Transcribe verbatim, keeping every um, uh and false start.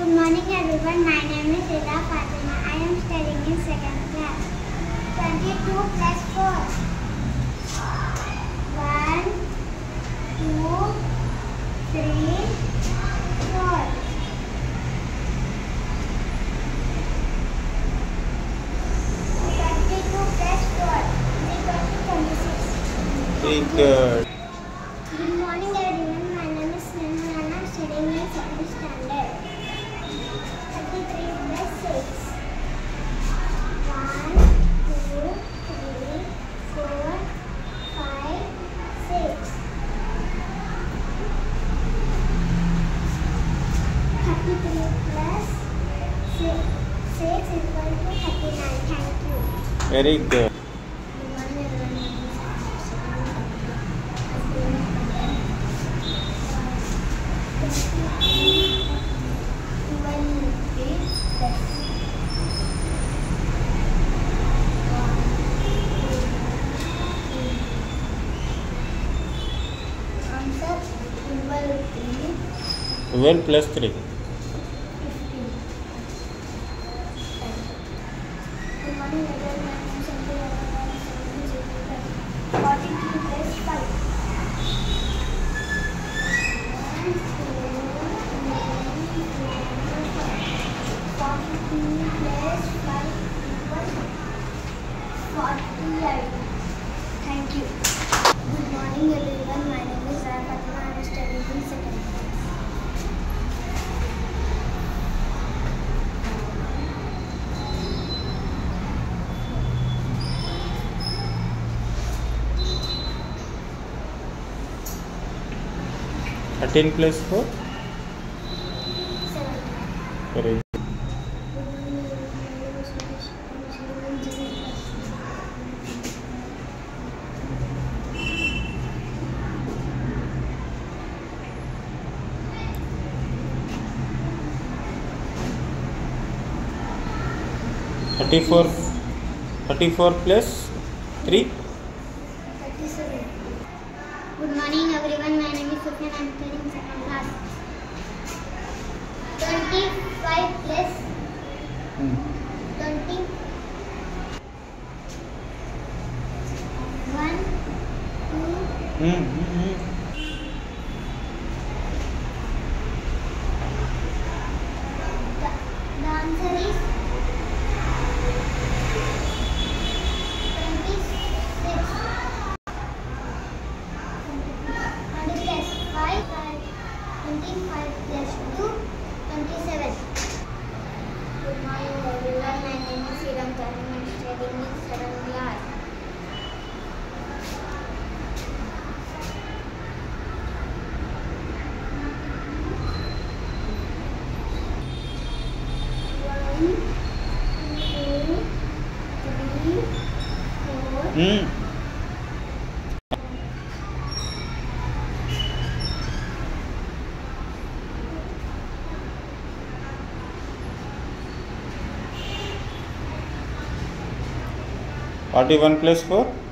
Good morning everyone, my name is Ida Fatima. I am studying in second class. twenty-two plus four. one, two, three, four. twenty-two plus four is equal to twenty-six. Very good. Good morning everyone, my name is Neha and I am studying in second standard. thirty-three plus six. one, two, three, four, five, six. thirty-three plus six, six is equal to thirty-nine. Thank you. Very good. twelve plus three. forty-three plus five. forty-three plus five equals forty-eight. Thank you. Good morning everyone. My name is Rai Fatima. I am studying in second class. thirteen plus four. seven. Very good. thirty-four. thirty-four plus three. thirty-seven. Good morning everyone. My name is Sufyan. I am studying second class. twenty-five plus Hmm. twenty. one, two, Hmm. Hmm. Hmm. the, the answer is twenty-six. twenty plus five, twenty-five plus two, twenty-seven. Good morning everyone. My name is Hiram Karim. I am studying in seventh class. One, two, three, four. Hmm. forty-one plus four.